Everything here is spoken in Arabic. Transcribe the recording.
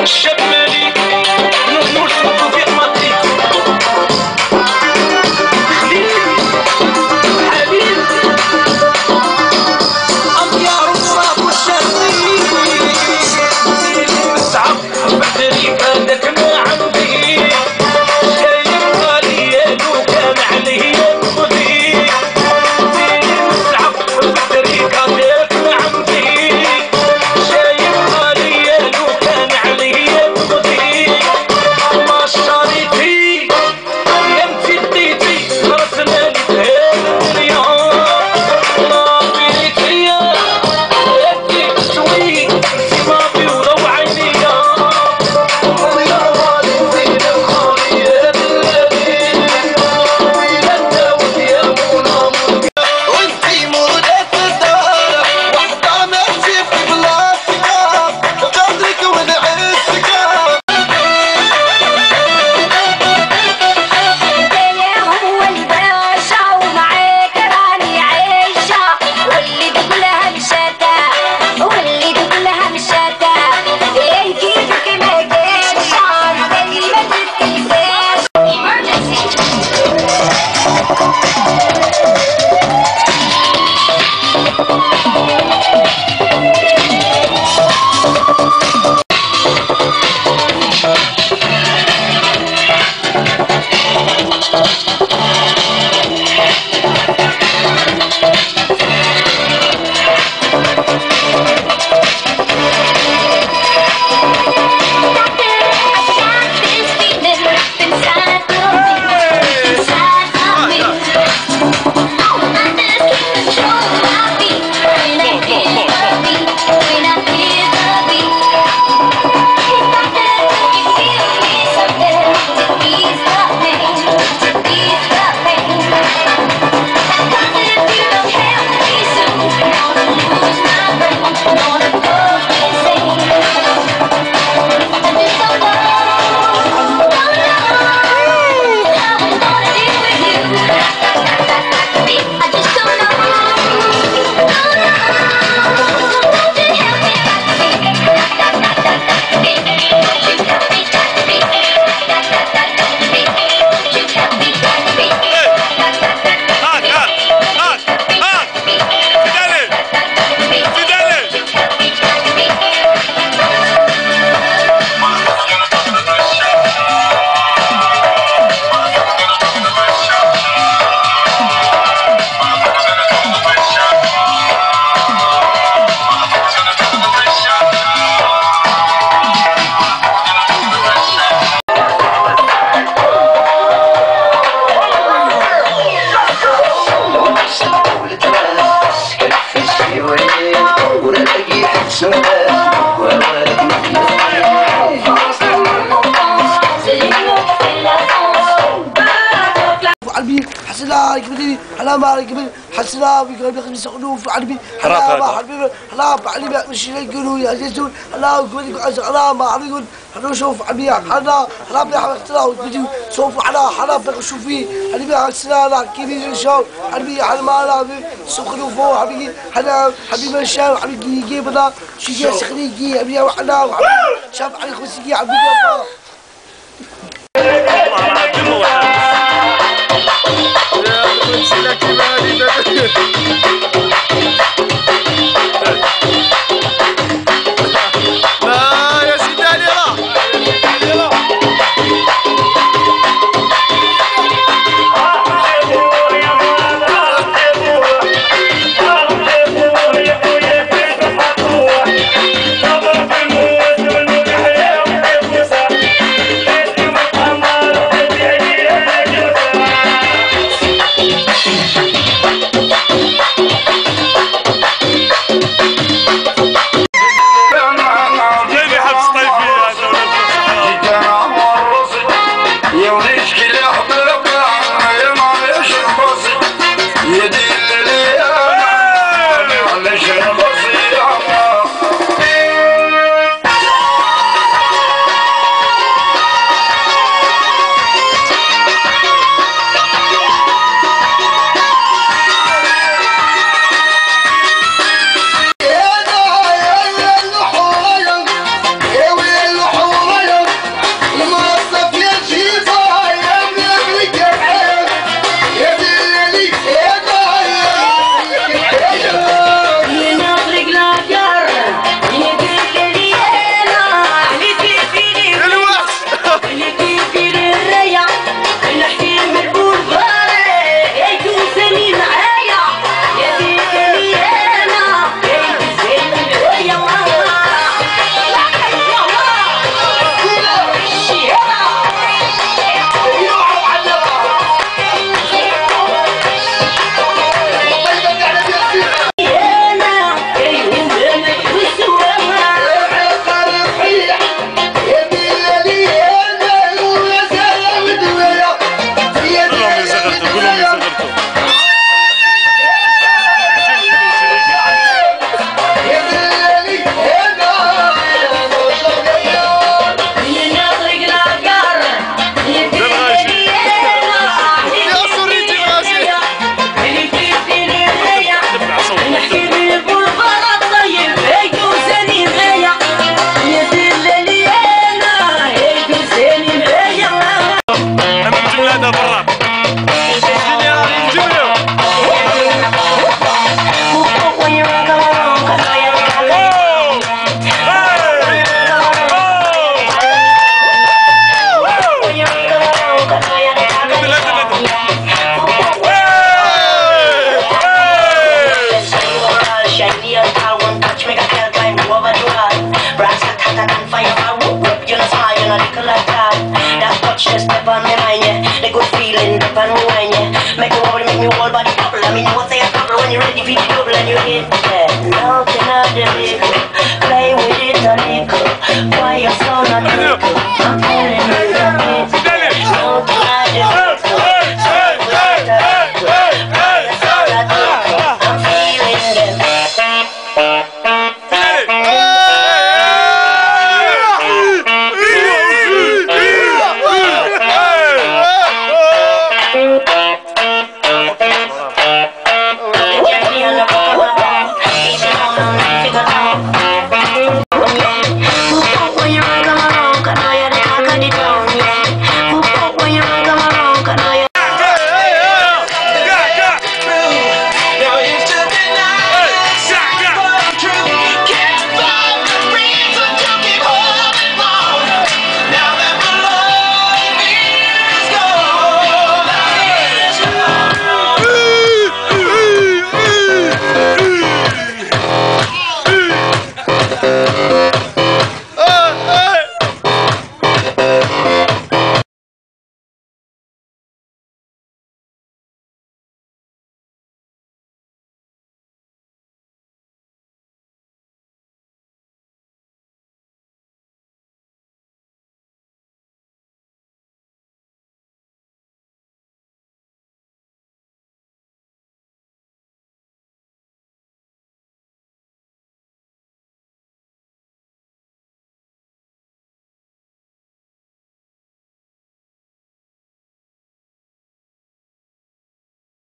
حسنا يقبلي حلا ما يقبل حسنا ويقبل خمسة خلوف علبي حلا ما حبيبي حلا علبي مش يقولوا يا زيتون حلا يقبل حلا ما يقول حلا شوف عبيا حلا حلا بيحب اختلاف ويجي شوف حلا حلا بشوفي علبي حسنا لا كبير إن شاء علبي حلا ما لا سخنوا فوق حبيبي حلا حبيبي الشام حبيبي يجيب لا شيء سخنيجي حبيبي وحلا شاف علي خمسة حبيبي Step on me mind, yeah. The good feeling, dip and rewind, yeah. Make me wobble, make me whole body bubble. I mean, you won't say a couple when you're ready for the double and you hit, yeah.